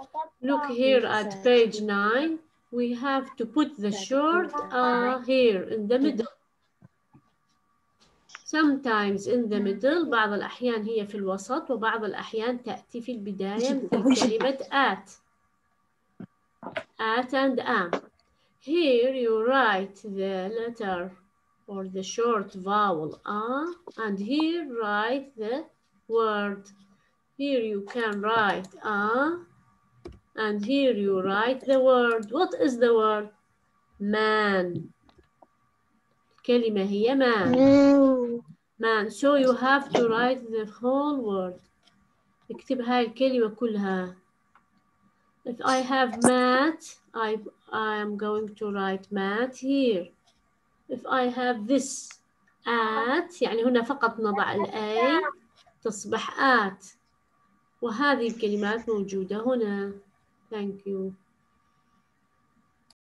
Look here at page 9. We have to put the short here in the middle. Sometimes in the middle. بعض الأحيان هي في الوسط وبعض الأحيان تأتي في البداية مثل كلمة at. At and am. Here you write the letter or the short vowel and here write the word. Here you can write and here you write the word. What is the word? Man. الكلمة هي man. Man. So you have to write the whole word. اكتب هاي الكلمة كلها. If I have mat, I am going to write mat here. If I have this at يعني هنا فقط نضع الأي تصبح at. وهذه الكلمات موجودة هنا. Thank you.